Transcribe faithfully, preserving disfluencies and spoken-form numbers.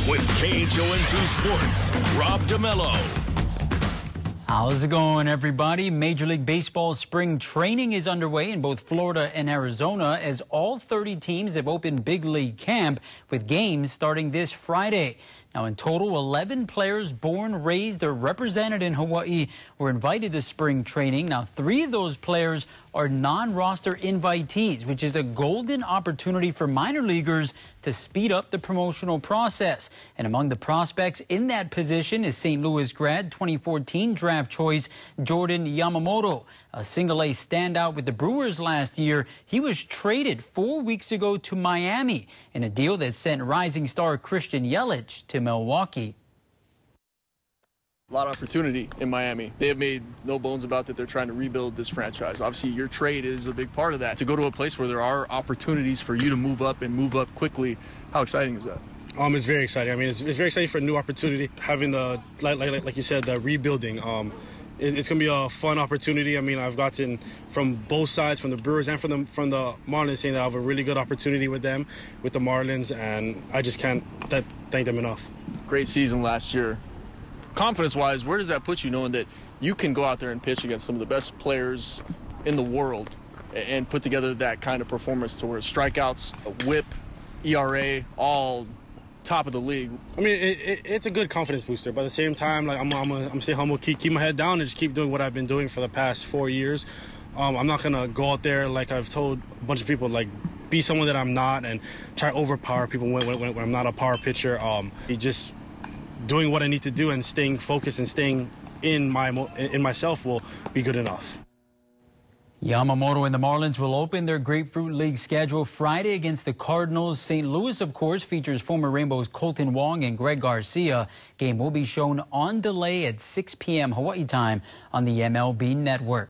with K H O N two Sports, Rob DeMello. How's it going, everybody? Major League Baseball spring training is underway in both Florida and Arizona as all thirty teams have opened big league camp with games starting this Friday. Now, in total, eleven players born, raised, or represented in Hawaii were invited to spring training. Now, three of those players are non-roster invitees, which is a golden opportunity for minor leaguers to speed up the promotional process. And among the prospects in that position is Saint Louis grad twenty fourteen draft choice Jordan Yamamoto, a single-A standout with the Brewers last year. He was traded four weeks ago to Miami in a deal that sent rising star Christian Yelich to Milwaukee. A lot of opportunity in Miami. They have made no bones about that they're trying to rebuild this franchise. Obviously, your trade is a big part of that. To go to a place where there are opportunities for you to move up and move up quickly, how exciting is that? Um, it's very exciting. I mean, it's, it's very exciting for a new opportunity. Having the, like, like, like you said, the rebuilding. Um, it, it's going to be a fun opportunity. I mean, I've gotten from both sides, from the Brewers and from the, from the Marlins, saying that I have a really good opportunity with them, with the Marlins, and I just can't th thank them enough. Great season last year. Confidence-wise, where does that put you, knowing that you can go out there and pitch against some of the best players in the world and put together that kind of performance to where strikeouts, a whip, E R A, all top of the league? I mean, it, it, it's a good confidence booster, but at the same time, like I'm, I'm, a, I'm stay humble, keep, keep my head down, and just keep doing what I've been doing for the past four years. Um, I'm not gonna go out there like I've told a bunch of people, like be someone that I'm not, and try to overpower people when, when, when I'm not a power pitcher. Um, just doing what I need to do and staying focused and staying in my in myself will be good enough. Yamamoto and the Marlins will open their Grapefruit League schedule Friday against the Cardinals. Saint Louis, of course, features former Rainbows Colton Wong and Greg Garcia. Game will be shown on delay at six p m Hawaii time on the M L B network.